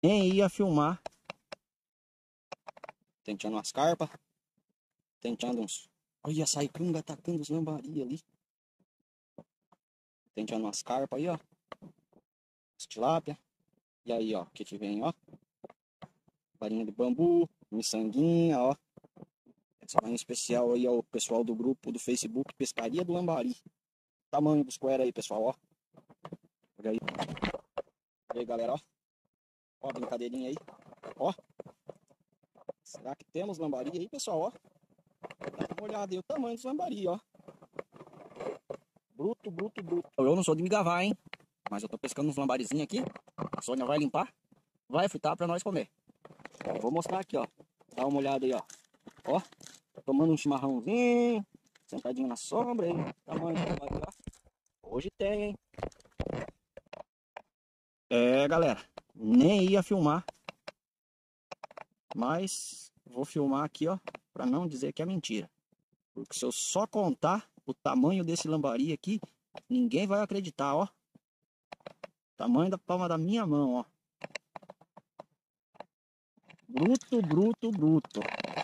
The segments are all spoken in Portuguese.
nem ia filmar. Tenteando umas carpas. Tenteando uns... Olha a saicunga atacando os lambari ali. Tenteando umas carpas aí, ó. As tilápia. E aí, ó, o que vem, ó. Farinha de bambu, miçanguinha, ó. Essa farinha especial aí, ó, o pessoal do grupo do Facebook Pescaria do Lambari. Tamanho dos coelhos aí, pessoal, ó. Olha aí. E aí, galera, ó. Ó a brincadeirinha aí. Ó. Será que temos lambari aí, pessoal, ó? Dá uma olhada aí o tamanho dos lambari, ó. Bruto, bruto, bruto. Eu não sou de me gavar, hein? Mas eu tô pescando uns lambarizinhos aqui. A Sônia vai limpar. Vai fritar pra nós comer. Eu vou mostrar aqui, ó. Dá uma olhada aí, ó. Ó. Tomando um chimarrãozinho. Sentadinho na sombra aí. Tamanho do lambari, ó. Hoje tem, hein? É, galera. Nem ia filmar. Mas vou filmar aqui, ó. Pra não dizer que é mentira. Porque se eu só contar o tamanho desse lambari aqui, ninguém vai acreditar, ó. Tamanho da palma da minha mão, ó. Bruto, bruto, bruto.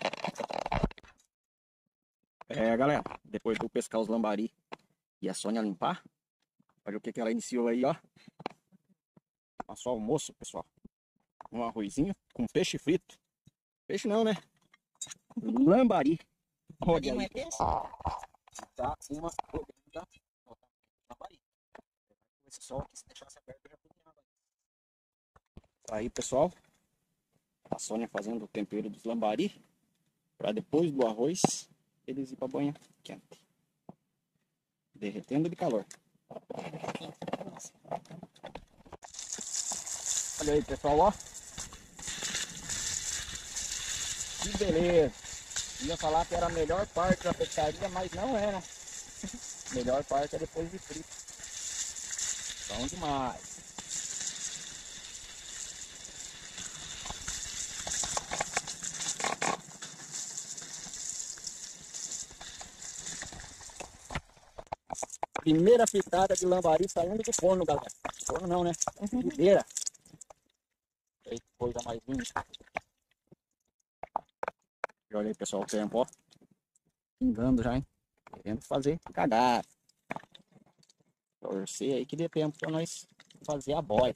É, galera, depois de eu pescar os lambari e a Sônia limpar, olha o que ela iniciou aí, ó. Nosso almoço, pessoal. Um arrozinho com peixe frito. Peixe não, né? Lambari. Olha aí. Tá uma programa lambari. Esse sol aqui, se deixasse aberto, eu já cozinhava. Aí, pessoal, a Sônia fazendo o tempero dos lambari para depois do arroz eles ir para banha quente, derretendo de calor. Olha aí, pessoal, ó. Que beleza. Ia falar que era a melhor parte da pescaria, mas não é, né? Melhor parte é depois de frito. Bom demais. Primeira fritada de lambari saindo do forno, galera. Forno não, né? Frigideira. Que coisa mais linda. E olha aí, pessoal, o tempo, ó. Pingando já, hein? Querendo fazer cagada. Torcer aí que dê tempo pra nós fazer a boia.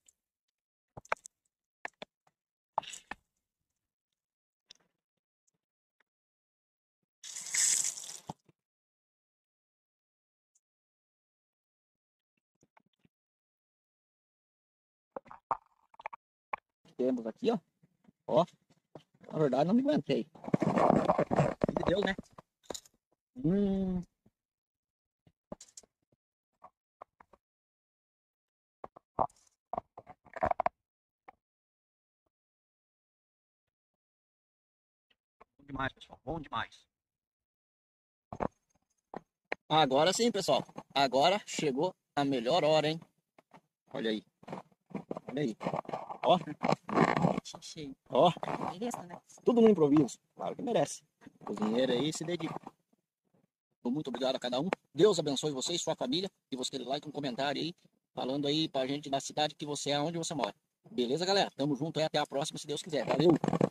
Temos aqui, ó. Ó. Na verdade, não me aguentei. Meu Deus, né? Bom demais, pessoal. Bom demais. Agora sim, pessoal. Agora chegou a melhor hora, hein? Olha aí. Olha aí. Ó. Ó. Merece, né? Tudo no improviso. Claro que merece. O cozinheiro aí se dedica. Muito obrigado a cada um. Deus abençoe vocês, sua família. E você like, um comentário aí, falando aí pra gente da cidade que você é, onde você mora. Beleza, galera? Tamo junto aí. Até a próxima, se Deus quiser. Valeu!